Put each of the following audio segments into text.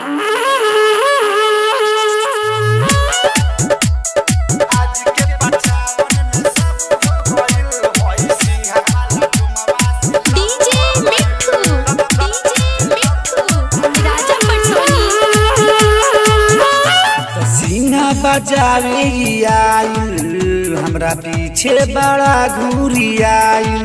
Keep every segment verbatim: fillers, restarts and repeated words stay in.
बजावे आइल हमरा पीछे बड़ा घूरी आइल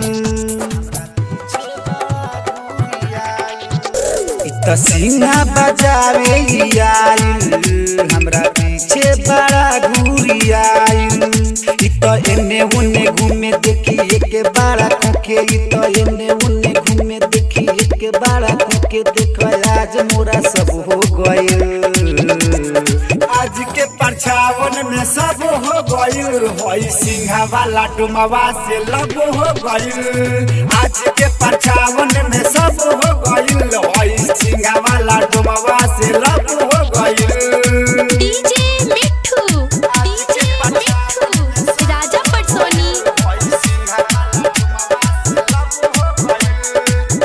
इत सिंहा बजावे आइल हमरा पीछे बड़ा घूरी आइल इत एने उने घूमे देखी एक बड़ा खोखे इत एने उने घूमे देखी एक बड़ा खोखे देख आज मोरा सब हो गइल आज के परछावन में सब हो गइल होई सिंहा वाला डुमवा से लब हो गइल आज के परछावन में सब हो गइल होई सिंहा वाला डुमवा से लब हो गइल डीजे मिठू डीजे मिठू राजा पटसोनी होई सिंहा वाला डुमवा से लब हो गइल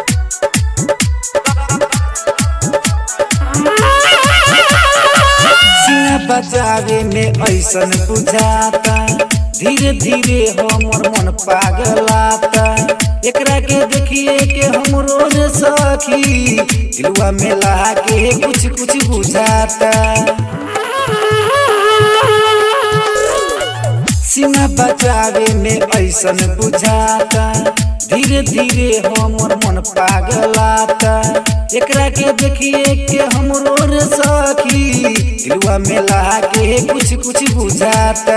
बजावे में ऐसन बुझाता धीरे धीरे हमर मन पागलाता एकरा के देखिए के हमरो रे सखी दिलवा में लागे कुछ कुछ बुझाता सीना बजावे में ऐसन बुझाता धीरे धीरे हमर मन पागलाता एकरा के देखिए के हमरो रे सखी दिलवा में लागे कुछ कुछ बुझाता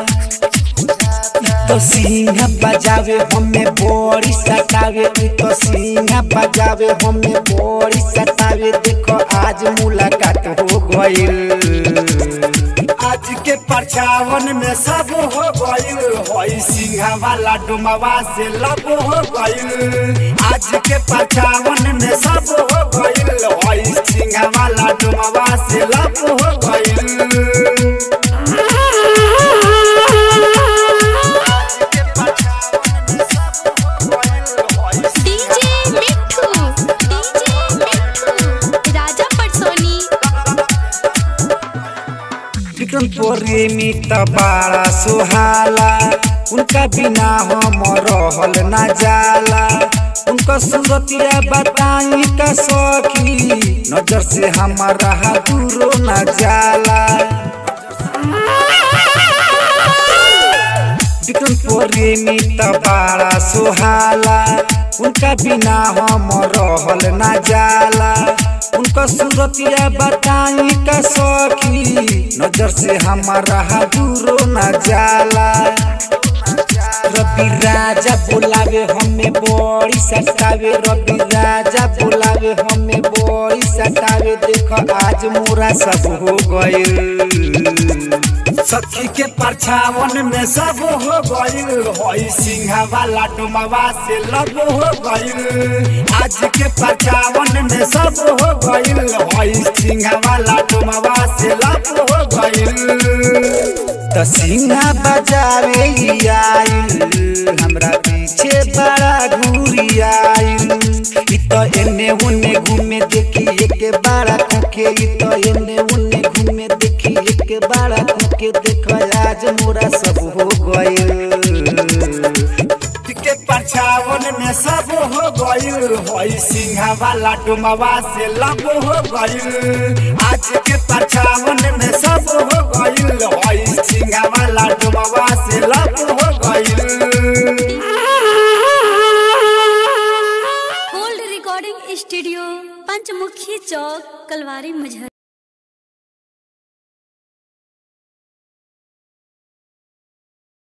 तो सिंहा बजावे हमें बड़ी सतावे तो सिंहा बजावे हमें बड़ी सतावे देखो आज मुलाकात हो गइल आज के परछावन में सब हो गइल होई सिंहा वाला डुमवा से लब हो गइल आज के परछावन में सब हो गइल होई सिंहा वाला डुमवा से लब हो गइल प्रेमी त बड़ा सुहाला उनका बिना हम रहल न जाला उनका सूरतिया बताई का सखी नजर से हमारा दूरो न जाला विक्रम प्रेमी त बड़ा सुहाला उनका बिना हम रहल न जाला उनका सूरतिया बताई का सखी नजर से हमारा दूरो न जाला रवि राजा बुलावे हमें बड़ी सतावे रवि राजा बुलावे हमें बड़ी सतावे देखो आज मोरा सब हो गइल सखी के परछावन में सब हो गइल होई सिंहा वाला डुमवा से लब हो गइल आज के परछावन में सब हो गइल होई सिंहा वाला डुमवा से लब हो गइल तो सिंहा बजावे आइल हमरा पीछे बड़ा घूरी आइल इत एने उने घूमे देखी एक बड़ा खोखे इत एने उने घूमे देखी एक बड़ा खोखे देख आज मोरा सब हो गइल के परछावन में सब हो गइल होई सिंहा वाला डुमवा से लब हो गइल आज के परछावन में सब हो गइल होई सिंहा वाला डुमवा से लब हो गइल gold recording studio Panchmukhi Chowk Kalwari Muzaffarpur.